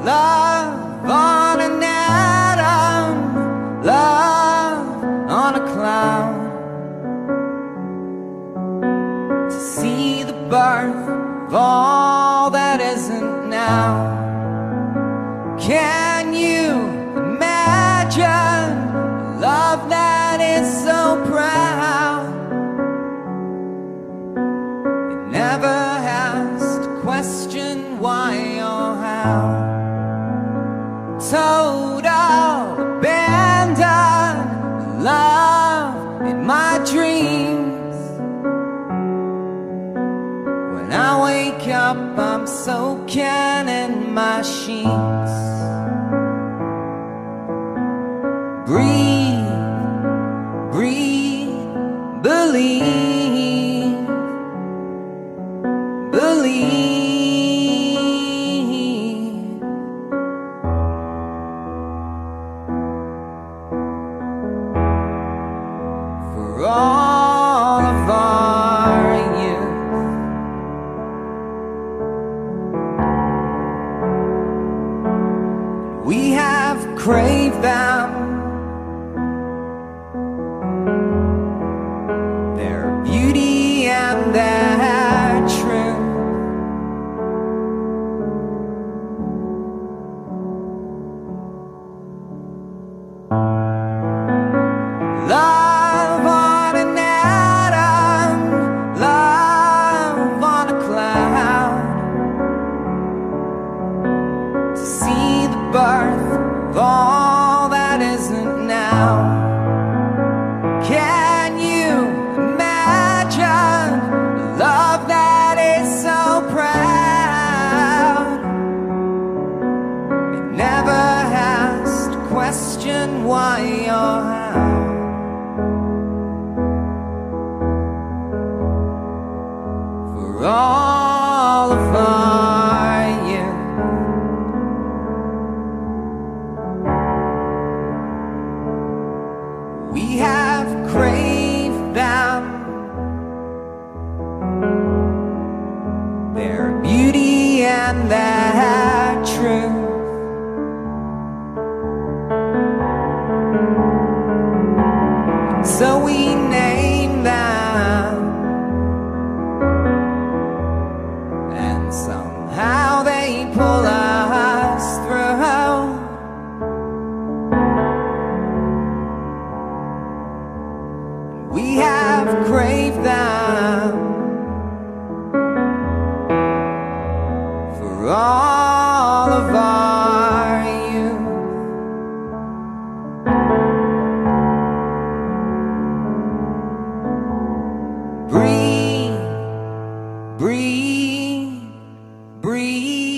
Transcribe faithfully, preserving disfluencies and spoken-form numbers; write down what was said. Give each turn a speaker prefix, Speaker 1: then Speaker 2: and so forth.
Speaker 1: love on an atom, love on a cloud, to see the birth of all that isn't now. Can you imagine a love that is so proud? It never has to question why or how. Total abandon, love in my dreams. When I wake up, I'm soaking in my sheets. Breathe, breathe, believe, believe. For all of our youth, we have craved them, their beauty and their truth. Love on an atom, love on a cloud, to see the birth of all that isn't now. Can you imagine a love that is so proud? It never has to question why or how. For all of our youth, we have craved them, their beauty and their truth. So we name them, and somehow they pull us through. We have craved them for all of our youth. Breathe, breathe, breathe.